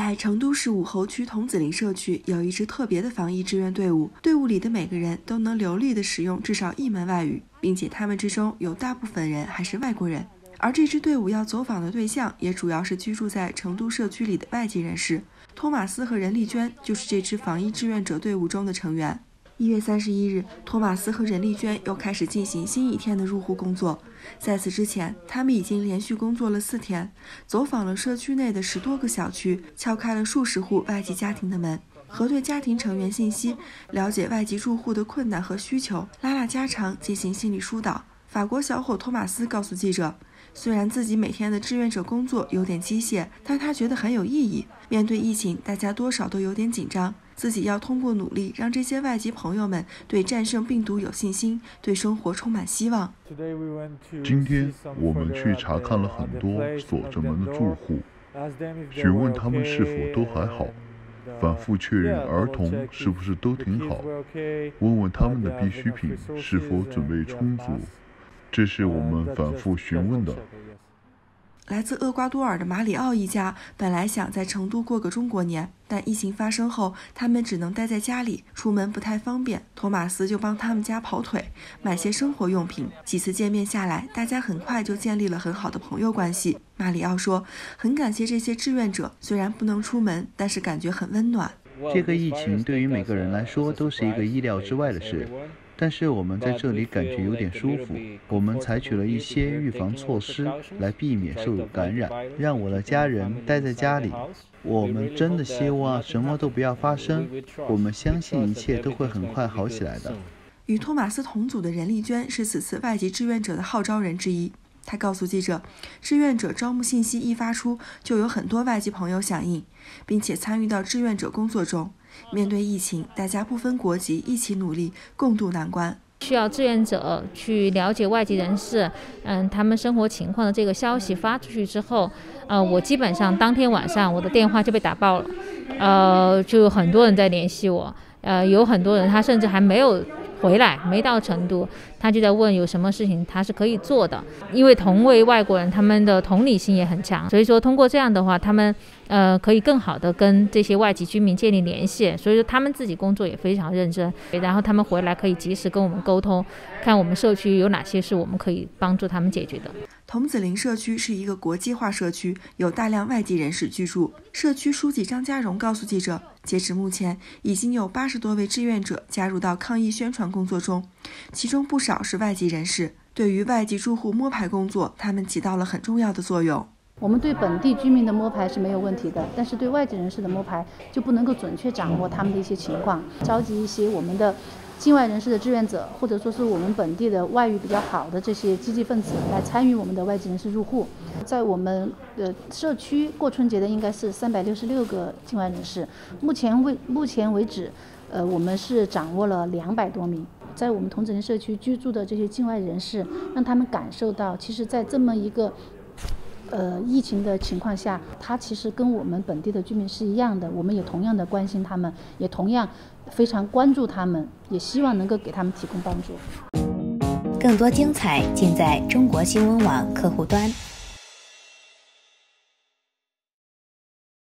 在成都市武侯区桐梓林社区有一支特别的防疫志愿队伍，队伍里的每个人都能流利地使用至少一门外语，并且他们之中有大部分人还是外国人。而这支队伍要走访的对象也主要是居住在成都社区里的外籍人士。托马斯和任丽娟就是这支防疫志愿者队伍中的成员。1月31日，托马斯和任丽娟又开始进行新一天的入户工作。在此之前，他们已经连续工作了4天，走访了社区内的10多个小区，敲开了数十户外籍家庭的门，核对家庭成员信息，了解外籍住户的困难和需求，拉家常，进行心理疏导。法国小伙托马斯告诉记者，虽然自己每天的志愿者工作有点机械，但他觉得很有意义。面对疫情，大家多少都有点紧张，自己要通过努力让这些外籍朋友们对战胜病毒有信心，对生活充满希望。 今天我们去查看了很多锁着门的住户，询问他们是否都还好，反复确认儿童是不是都挺好，问问他们的必需品是否准备充足，这是我们反复询问的。 来自厄瓜多尔的马里奥一家本来想在成都过个中国年，但疫情发生后，他们只能待在家里，出门不太方便。托马斯就帮他们家跑腿，买些生活用品。几次见面下来，大家很快就建立了很好的朋友关系。马里奥说，很感谢这些志愿者，虽然不能出门，但是感觉很温暖。 这个疫情对于每个人来说都是一个意料之外的事，但是我们在这里感觉有点舒服。我们采取了一些预防措施来避免受感染，让我的家人待在家里。我们真的希望什么都不要发生，我们相信一切都会很快好起来的。 与托马斯同组的任丽娟是此次外籍志愿者的号召人之一。他告诉记者，志愿者招募信息一发出，就有很多外籍朋友响应，并且参与到志愿者工作中。面对疫情，大家不分国籍，一起努力，共度难关。 需要志愿者去了解外籍人士，他们生活情况的这个消息发出去之后，我基本上当天晚上我的电话就被打爆了，就有很多人在联系我，有很多人他甚至还没有回来，没到成都，他就在问有什么事情他是可以做的。因为同为外国人，他们的同理心也很强，所以说通过这样的话，他们可以更好的跟这些外籍居民建立联系，所以说他们自己工作也非常认真，然后他们回来可以及时跟我们沟通，看我们社区有哪些是我们可以帮助他们解决的。 桐梓林社区是一个国际化社区，有大量外籍人士居住。社区书记张家荣告诉记者，截止目前，已经有80多位志愿者加入到抗疫宣传工作中，其中不少是外籍人士。对于外籍住户摸排工作，他们起到了很重要的作用。 我们对本地居民的摸排是没有问题的，但是对外籍人士的摸排就不能够准确掌握他们的一些情况，召集一些我们的境外人士的志愿者，或者说是我们本地的外语比较好的这些积极分子来参与我们的外籍人士入户。在我们的社区过春节的应该是366个境外人士，目前为止，我们是掌握了200多名。在我们桐梓林社区居住的这些境外人士，让他们感受到，其实在这么一个疫情的情况下，他其实跟我们本地的居民是一样的，我们也同样的关心他们，也同样非常关注他们，也希望能够给他们提供帮助。 更多精彩尽在中国新闻网客户端。